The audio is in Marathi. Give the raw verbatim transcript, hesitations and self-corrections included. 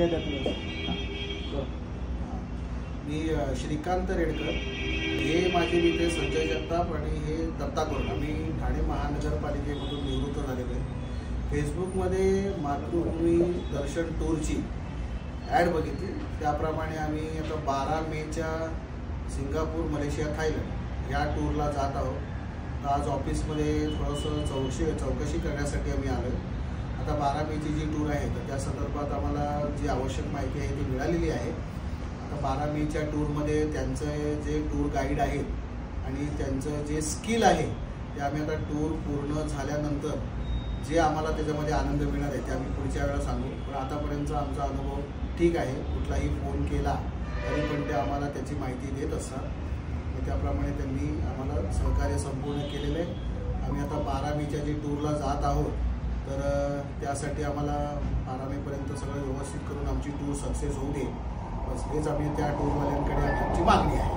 माहिती आहे त्यातलं? मी श्रीकांत रेडकर, हे माझे मित्र संजय जगताप आणि हे दत्ता कोरडा. मी ठाणे महानगरपालिकेमधून निवृत्त झालेलो आहे. फेसबुकमध्ये मातृभूमी दर्शन टूरची ॲड बघितली, त्याप्रमाणे आम्ही आता बारा मेच्या सिंगापूर, मलेशिया, थायलंड या टूरला जात आहोत. तर आज ऑफिसमध्ये थोडंसं चौकशी चौकशी करण्यासाठी आम्ही आलो. आता बारा मेची जी टूर आहे तर त्या संदर्भात आम्हाला जी आवश्यक माहिती आहे ती मिळालेली आहे. आता बारा मेच्या टूरमध्ये त्यांचं जे टूर गाईड आहेत आणि त्यांचं जे स्किल आहे ते आम्ही आता टूर पूर्ण झाल्यानंतर जे आम्हाला त्याच्यामध्ये आनंद मिळणार आहे ते आम्ही पुढच्या वेळेला सांगू. पण आतापर्यंतचा आमचा अनुभव ठीक आहे. कुठलाही फोन केला तरी पण ते आम्हाला त्याची माहिती देत असतात. त्याप्रमाणे त्यांनी आम्हाला सहकार्य संपूर्ण केलेलं आहे. आम्ही आता बारा मेच्या जी टूरला जात आहोत तर त्यासाठी आम्हाला बारा मेपर्यंत सगळं व्यवस्थित करून आमची टूर सक्सेस होऊ दे, बस हेच आम्ही त्या टूरवाल्यांकडे आमची मागणी आहे.